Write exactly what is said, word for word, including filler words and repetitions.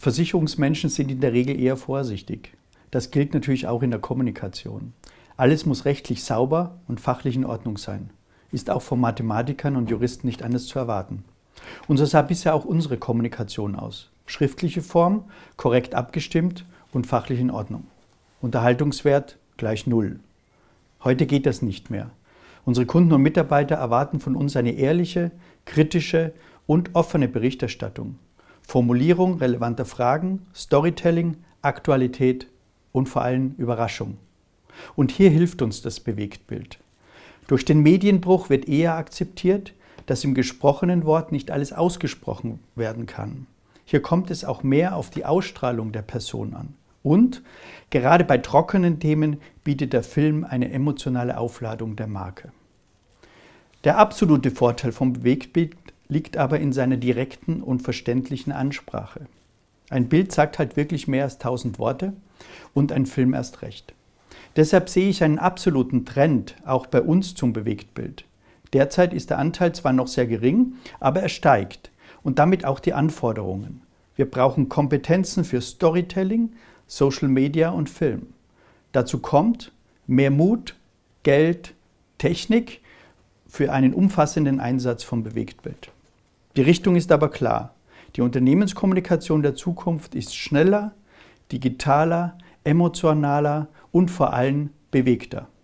Versicherungsmenschen sind in der Regel eher vorsichtig. Das gilt natürlich auch in der Kommunikation. Alles muss rechtlich sauber und fachlich in Ordnung sein. Ist auch von Mathematikern und Juristen nicht anders zu erwarten. Und so sah bisher auch unsere Kommunikation aus. Schriftliche Form, korrekt abgestimmt und fachlich in Ordnung. Unterhaltungswert gleich null. Heute geht das nicht mehr. Unsere Kunden und Mitarbeiter erwarten von uns eine ehrliche, kritische und offene Berichterstattung. Formulierung relevanter Fragen, Storytelling, Aktualität und vor allem Überraschung. Und hier hilft uns das Bewegtbild. Durch den Medienbruch wird eher akzeptiert, dass im gesprochenen Wort nicht alles ausgesprochen werden kann. Hier kommt es auch mehr auf die Ausstrahlung der Person an. Und gerade bei trockenen Themen bietet der Film eine emotionale Aufladung der Marke. Der absolute Vorteil vom Bewegtbild liegt aber in seiner direkten und verständlichen Ansprache. Ein Bild sagt halt wirklich mehr als tausend Worte und ein Film erst recht. Deshalb sehe ich einen absoluten Trend auch bei uns zum Bewegtbild. Derzeit ist der Anteil zwar noch sehr gering, aber er steigt und damit auch die Anforderungen. Wir brauchen Kompetenzen für Storytelling, Social Media und Film. Dazu kommt mehr Mut, Geld, Technik für einen umfassenden Einsatz vom Bewegtbild. Die Richtung ist aber klar. Die Unternehmenskommunikation der Zukunft ist schneller, digitaler, emotionaler und vor allem bewegter.